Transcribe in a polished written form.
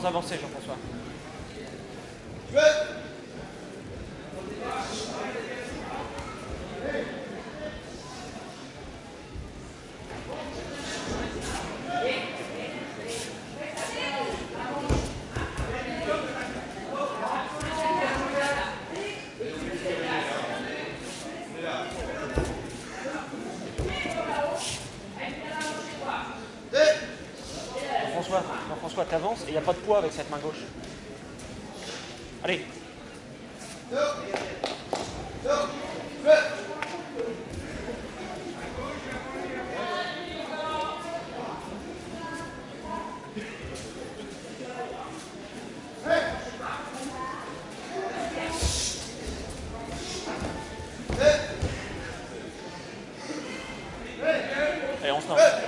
sans avancer, Jean-François. Jean-François, t'avances et il n'y a pas de poids avec cette main gauche. Allez. Allez, on se lance.